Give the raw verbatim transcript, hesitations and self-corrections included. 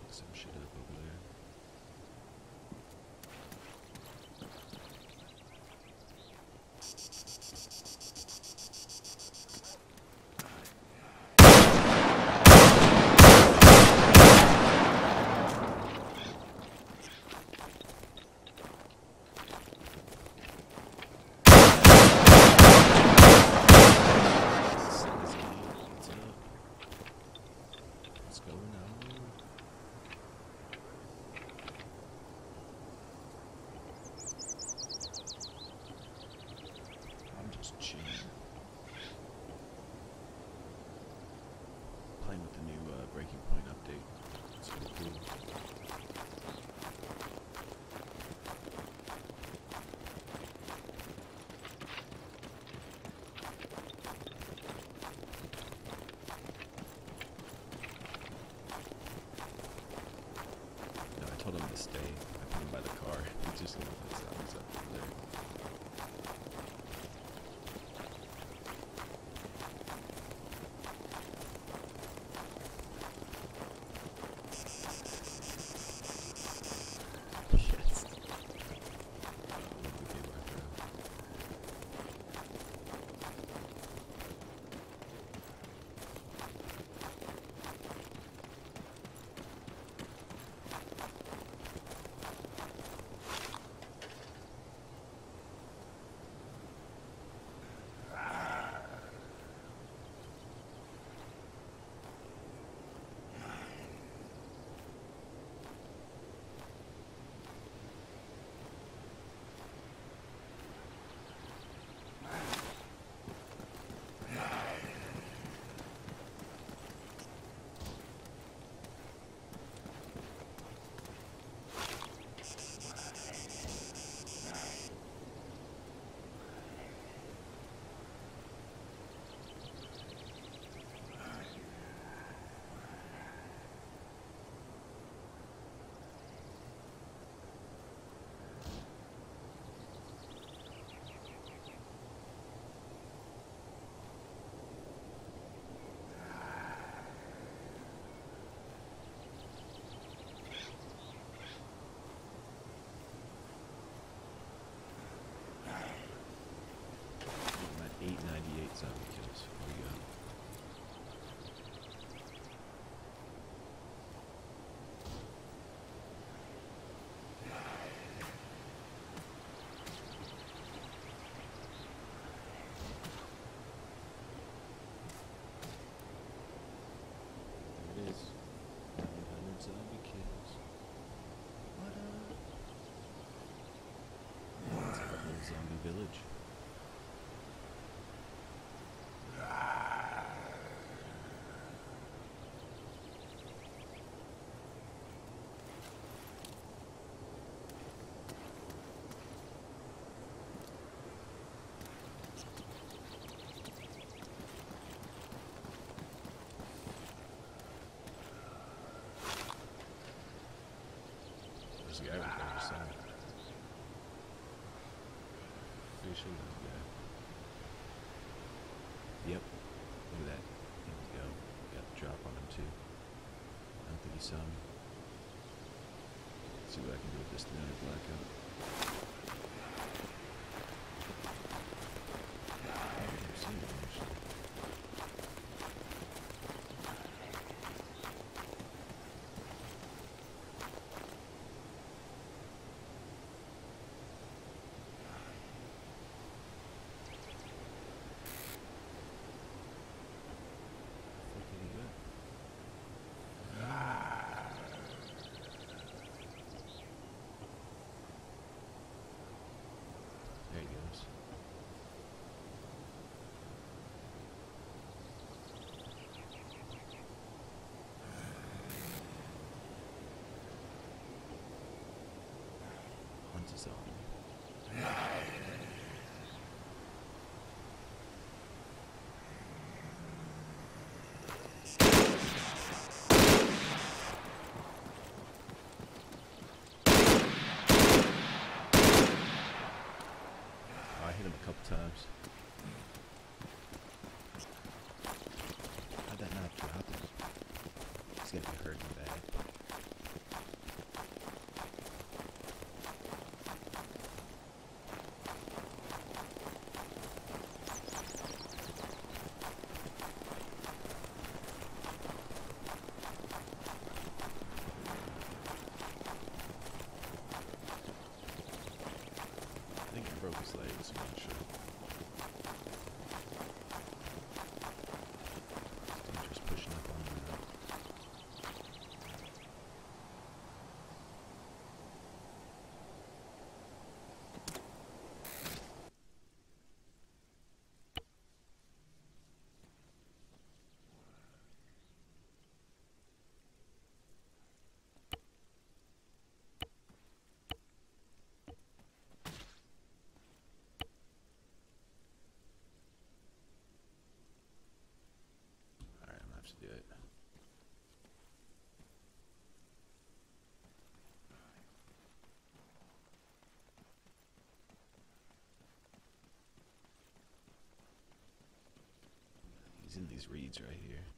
some shit up over there. Playing with the new uh, Breaking Point update. It's pretty cool. No, I told him to stay. I put him by the car. He's just gonna put zombies up over there. eight ninety-eight zombie kills. Here we go. There it is. nine hundred zombie kills. What up? Yeah, it's a little zombie village. There's a guy right there, just saying. Fishing that guy. Yep. Look at that. There we go. Got the drop on him too. I don't think he saw me. Let's see what I can do with this three hundred blackout. I didn't see him actually. in these reeds right here.